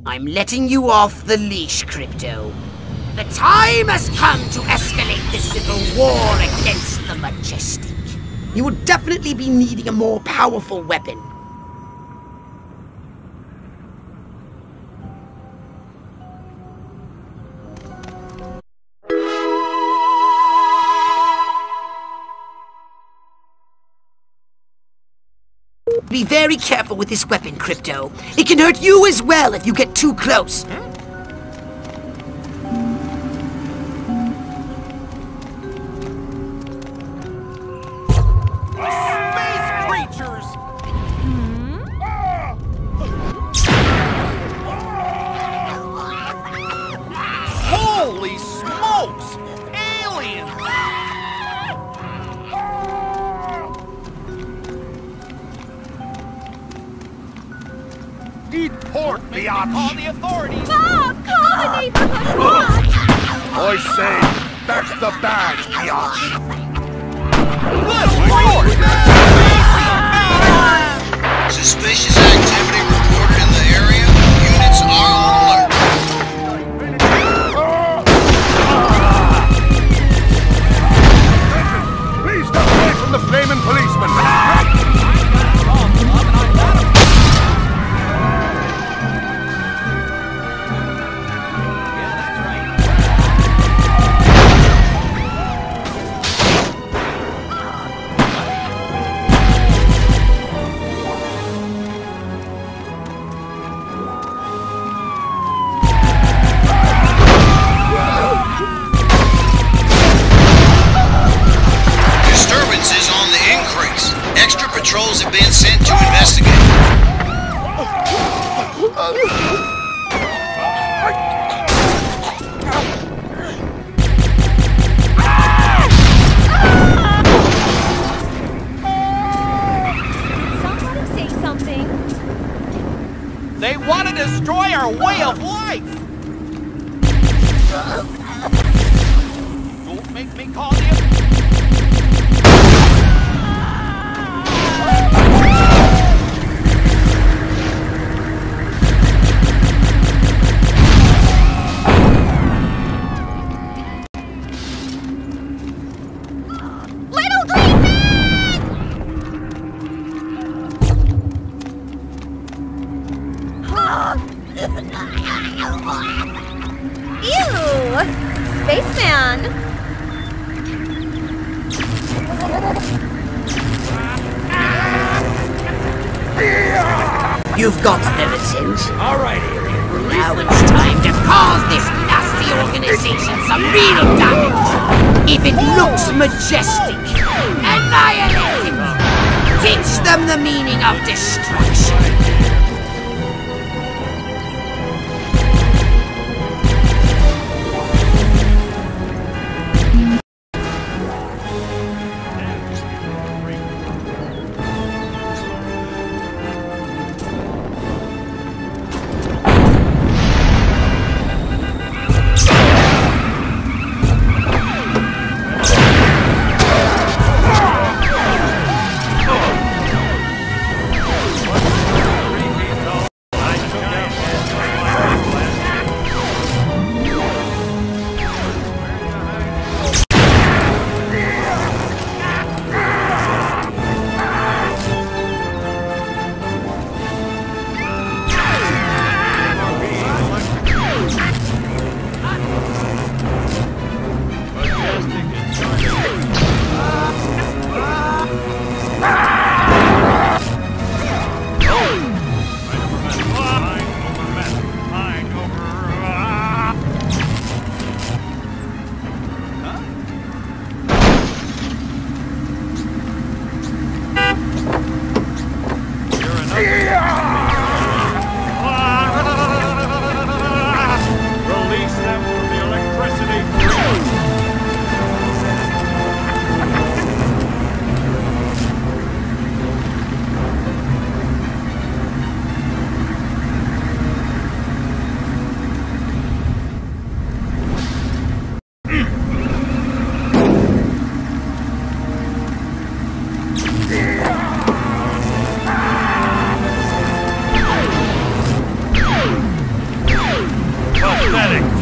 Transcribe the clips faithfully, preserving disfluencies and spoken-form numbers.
I'm letting you off the leash, Crypto. The time has come to escalate this little war against the Majestic. You will definitely be needing a more powerful weapon. Be very careful with this weapon, Crypto. It can hurt you as well if you get too close. Hmm? Holy smokes! Aliens! Eat pork, biatch! Call the authorities! Bob, call the neighborhood watch! I say, that's the badge, biatch! Suspicious activity reported in the area. Units are on alert. Please step away from the flaming policeman! Patrols have been sent to investigate. Somebody say something. They want to destroy our way of life! Don't make me call you. Ew! Spaceman! You've got medicines. All right, alien. Now it's time to cause this nasty organization some real damage. If it looks majestic, annihilate it. Teach them the meaning of destruction.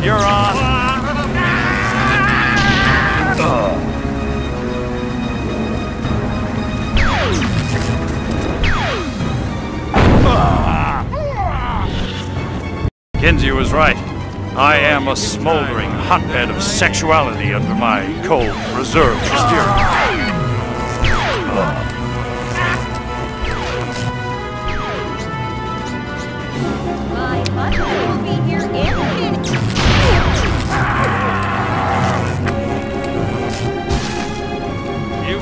You're on. Kinsey was right. I am a smoldering hotbed of sexuality under my cold, reserved exterior. My husband will be here in a minute. You...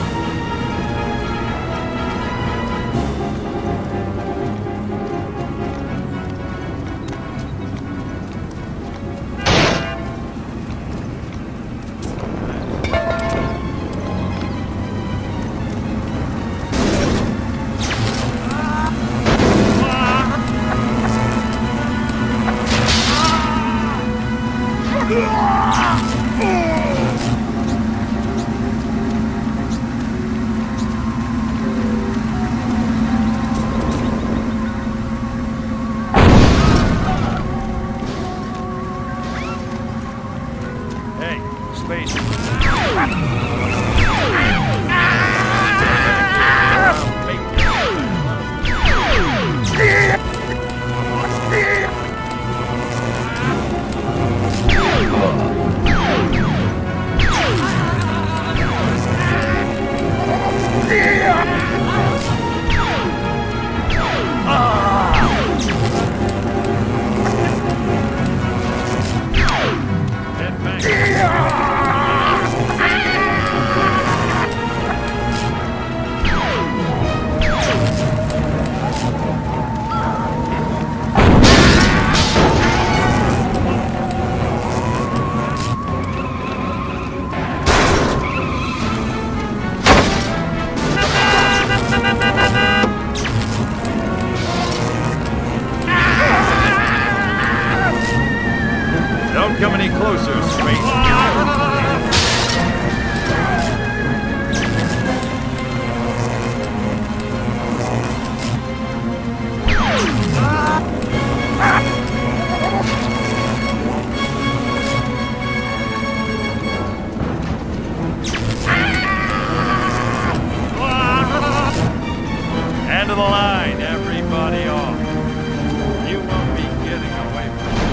Don't come any closer, Space. End of the line, everybody off. You won't be getting away from it.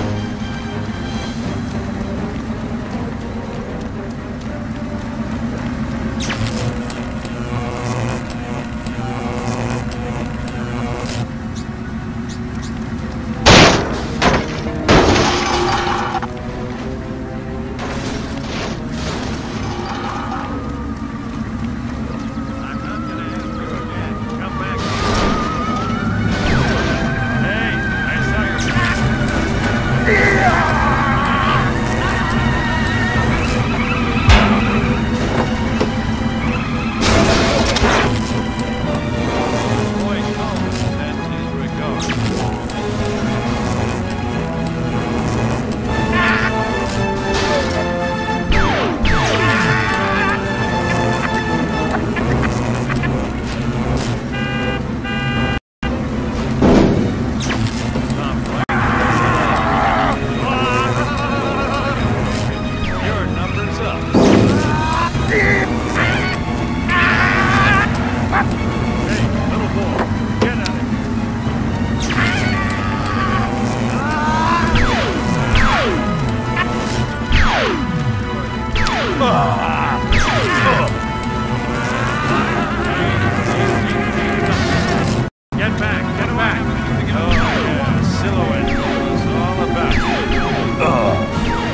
Get back, get back. Oh, yeah, silhouette is all about you. Oh.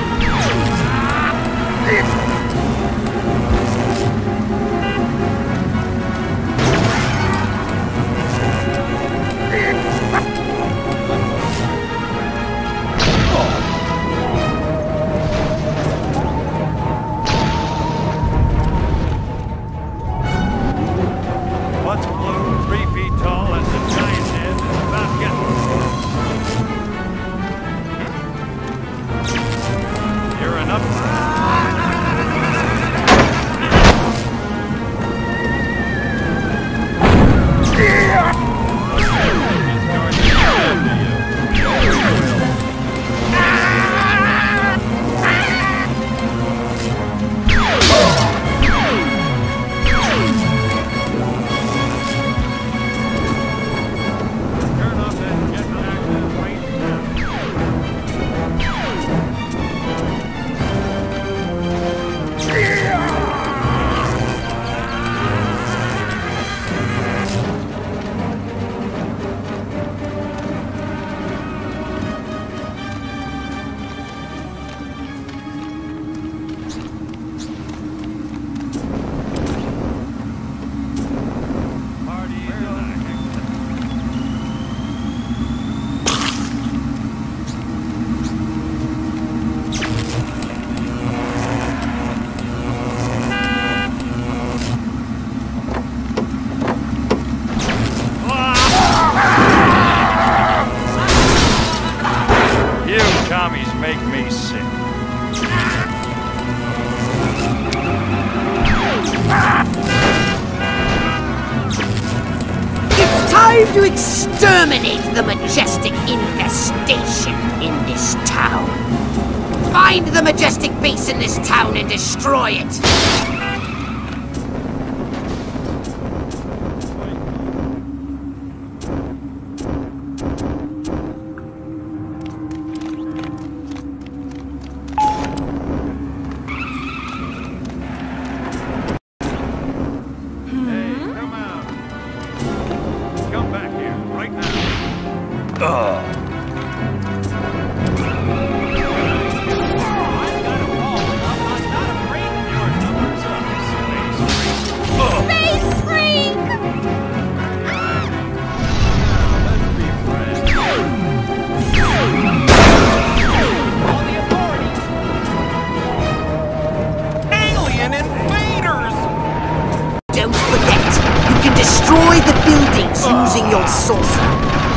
What's blue, three feet tall, and the giant head is about getting. You're enough. me sick. It's time to exterminate the majestic infestation in this town. Find the majestic base in this town and destroy it. Destroy the buildings using your sorcery.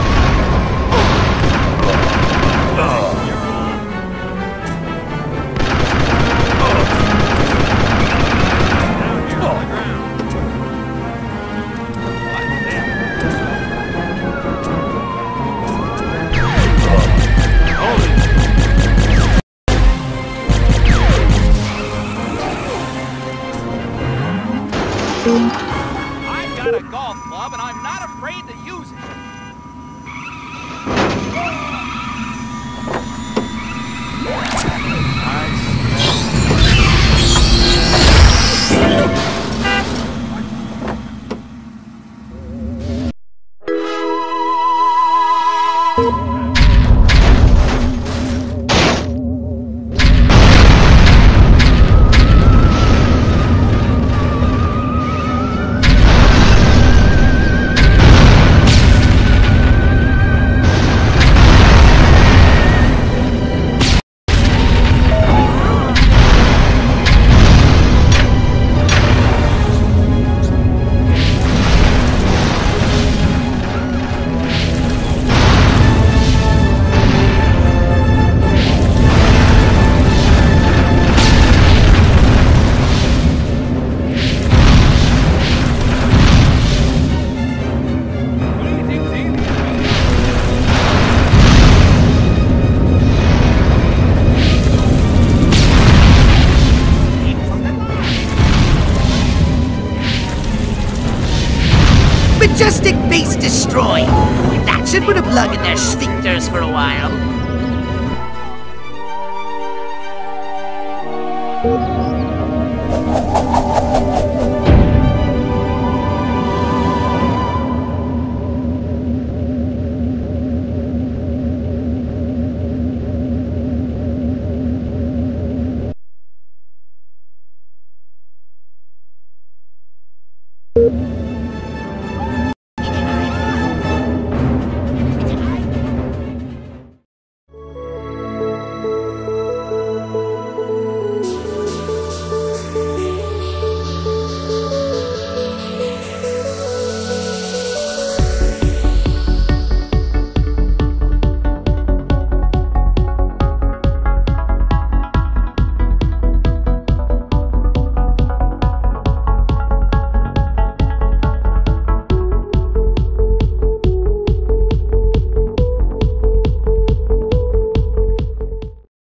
I've got a golf club and I'm not afraid to use it. Majestic base destroyed. That should put a plug in their sphincters for a while. You